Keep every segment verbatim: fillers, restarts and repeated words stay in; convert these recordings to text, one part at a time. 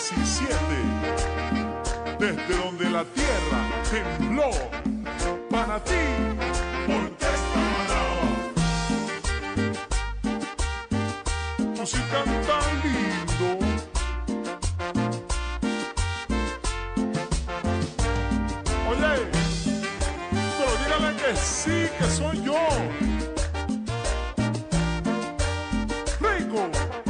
diecisiete, desde donde la tierra tembló, para ti, Orquesta Manaba. Tú sí cantas lindo. Oye, pero dígale que sí, que soy yo. Rico.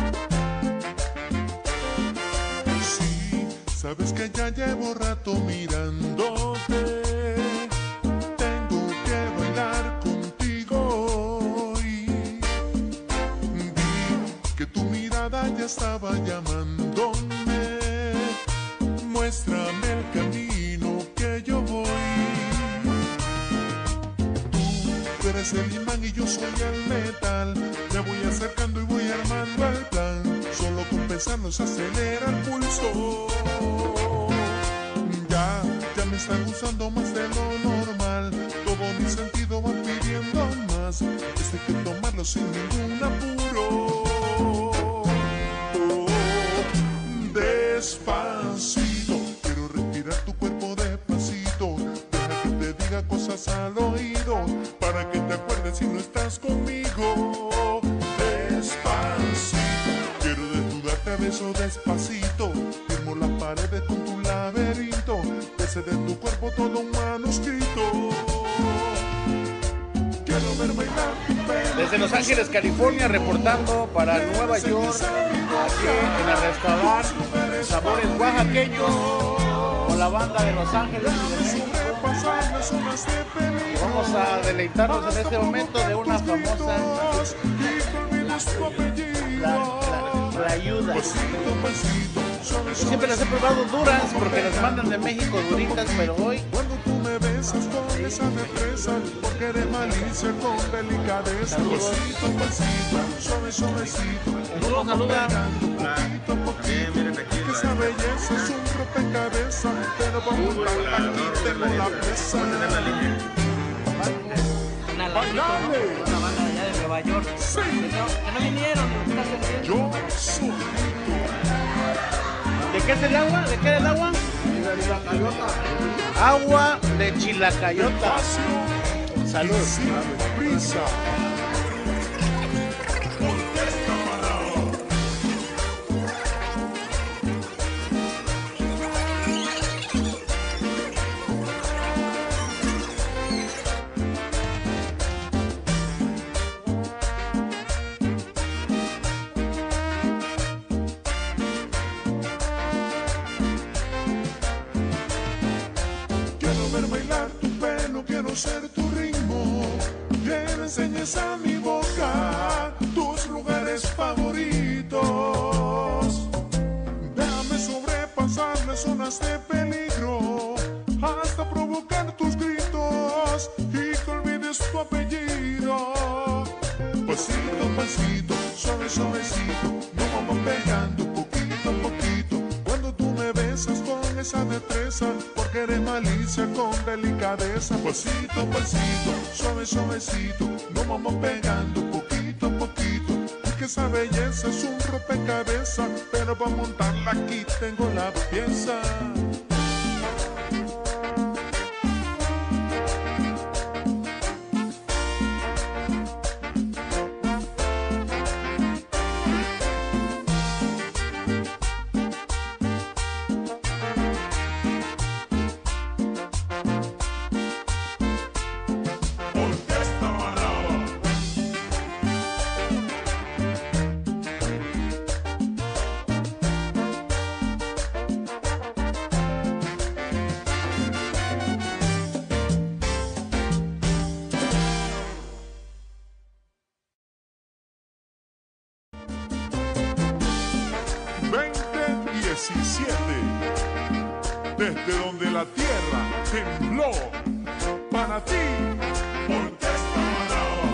Sí, sabes que ya llevo rato mirándote. Tengo que bailar contigo hoy. Vi que tu mirada ya estaba llamándome. Muéstrame el camino que yo voy. Tú eres el imán y yo soy el metal. Me voy acercando y voy armando el plan. Solo con pensarlo se acelera el pulso. Ya, ya me está gustando más de lo normal. Todo mi sentido va pidiendo más. Esto hay que tomarlo sin ningún apuro. Oh, despacito, quiero respirar tu cuerpo despacito. Deja que te diga cosas al oído, para que te acuerdes si no estás conmigo. Despacito, quiero desnudarte a beso despacito. Firmo las paredes con tu laberinto. Ese de tu cuerpo todo un manuscrito. Quiero ver bailar tu pelo. Desde Los Ángeles, California, reportando para Nueva York, aquí en el restaurante Sabores Oaxaqueños, con la banda de Los Ángeles y de México. Vamos a deleitarnos en este momento de una famosa la, la, la ayuda. Yo siempre las he probado duras porque las mandan de México duritas, pero hoy cuando tú me besas con esa destreza, porque de malicia con delicadeza. Pasito, pasito, suave, suavecito. saludos, saluda. Poquito, poquito, que esa belleza es un rompecabezas, pero vamos a aquí tengo la pieza. Una banda allá de Nueva York. Sí. Que no, que no vinieron. Yo soy ¿de qué es el agua? ¿De qué es el agua? Agua de Chilacayota. Salud. sin prisa. Bailar tu pelo, quiero ser tu ritmo. Que me enseñes a mi boca tus lugares favoritos. Déjame sobrepasar las zonas de peligro, hasta provocar tus gritos y que olvides tu apellido. Pasito, pasito, suave, suavecito, nos vamos pegando poquito a poquito. Cuando tú me besas con esa destreza, porque eres malicia con delicadeza. Pasito, pasito, suave, suavecito, nos vamos pegando poquito a poquito. Porque esa belleza es un rompecabezas, pero para montarla aquí tengo la pieza. diecisiete, desde donde la tierra tembló, para ti, Orquesta Manaba.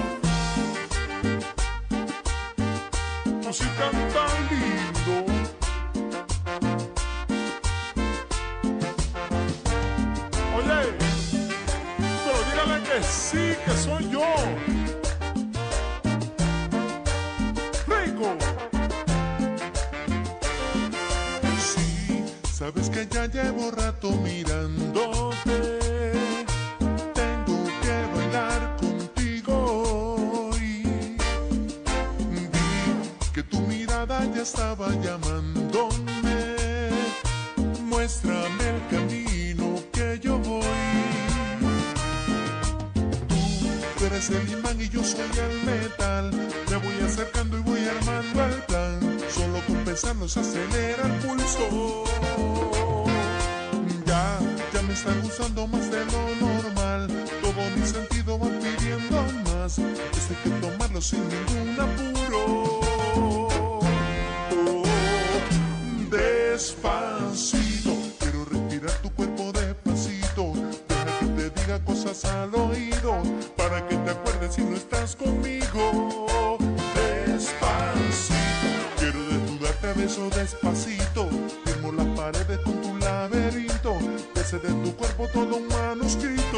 Tú sí cantas lindo. Oye, pero dígale que sí, que soy yo. Rico. Sí, Sabes que ya llevo rato mirándote. Tengo que bailar contigo hoy. Vi que tu mirada ya estaba llamándome. Muéstrame el camino que yo voy. Tú eres el imán y yo soy el metal. Me voy acercando y voy armando el plan. Solo con pensarlo se acelera el pulso. Ya, ya me está gustando más de lo normal. Todo mi sentido va pidiendo más. Esto hay que tomarlo sin ningún apuro. Oh, despacito, quiero respirar tu cuerpo despacito. Deja que te diga cosas al oído, para que te acuerdes si no estás conmigo. Despacito, quiero desnudarte a beso despacito. Firmo las paredes con tu laberinto. Ese de tu cuerpo todo un manuscrito.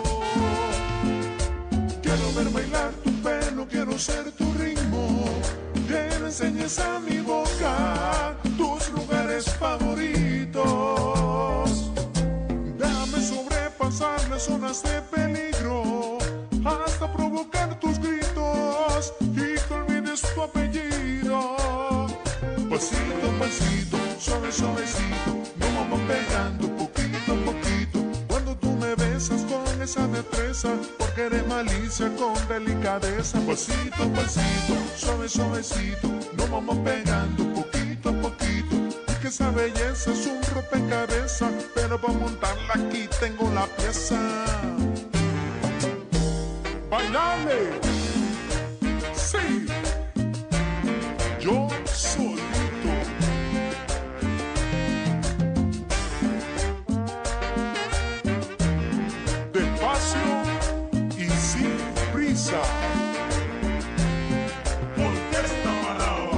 Quiero ver bailar tu pelo, quiero ser tu ritmo. Que le enseñes a mi boca tus lugares favoritos. Déjame sobrepasar las zonas de peligro, hasta provocar tus gritos y que olvides tu apellido. Pasito a pasito, suave suavecito, nos vamos pegando poquito a poquito. Cuando tú me besas con esa destreza, porque eres malicia con delicadeza. Pasito a pasito, suave suavecito, nos vamos pegando poquito a poquito. Y que esa belleza es un rompecabezas, pero para montarla aquí tengo la pieza. ¡Bailame! Sí, yo solito. Despacio y sin prisa. Orquesta Baraba.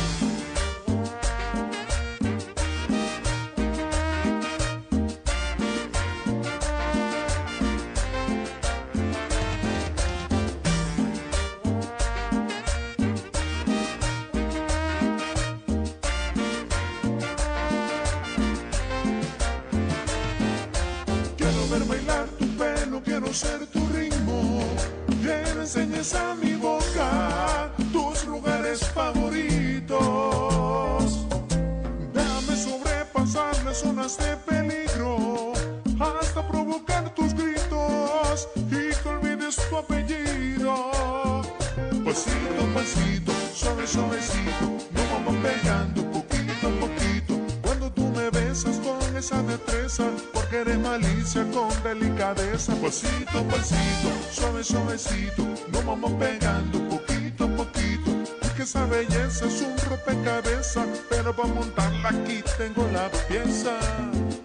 Quiero ver bailar tu pelo, quiero ser tu ritmo. Que le enseñes a mi boca tus lugares favoritos. Déjame sobrepasar las zonas de peligro, hasta provocar tus gritos y que olvides tu apellido. Pasito a pasito, suave suavecito, nos vamos pegando poquito a poquito. Cuando tú me besas con esa destreza, porque eres malicia con delicadeza. Pasito a pasito, suave suavecito, nos vamos pegando poquito a poquito. Y que esa belleza es un rompecabezas, pero para montarla aquí tengo la pieza.